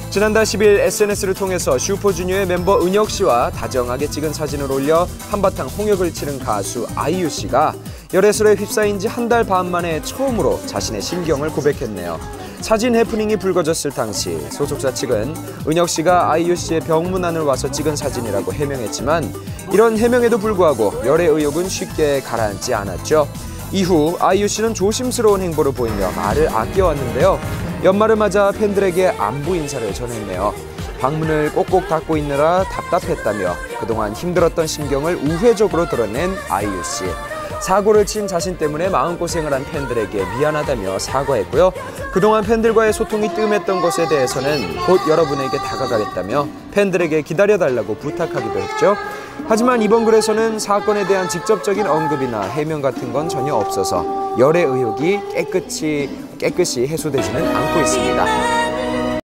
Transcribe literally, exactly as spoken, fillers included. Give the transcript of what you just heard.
지난달 십 일 에스엔에스를 통해서 슈퍼주니어의 멤버 은혁 씨와 다정하게 찍은 사진을 올려 한바탕 홍역을 치른 가수 아이유 씨가 열애설에 휩싸인 지 한 달 반 만에 처음으로 자신의 심경을 고백했네요. 사진 해프닝이 불거졌을 당시 소속사 측은 은혁 씨가 아이유 씨의 병문안을 와서 찍은 사진이라고 해명했지만 이런 해명에도 불구하고 열애 의혹은 쉽게 가라앉지 않았죠. 이후 아이유 씨는 조심스러운 행보를 보이며 말을 아껴왔는데요. 연말을 맞아 팬들에게 안부 인사를 전했네요. 방문을 꼭꼭 닫고 있느라 답답했다며 그동안 힘들었던 심경을 우회적으로 드러낸 아이유 씨. 사고를 친 자신 때문에 마음고생을 한 팬들에게 미안하다며 사과했고요. 그동안 팬들과의 소통이 뜸했던 것에 대해서는 곧 여러분에게 다가가겠다며 팬들에게 기다려달라고 부탁하기도 했죠. 하지만 이번 글에서는 사건에 대한 직접적인 언급이나 해명 같은 건 전혀 없어서 열애 의혹이 깨끗이, 깨끗이 해소되지는 않고 있습니다.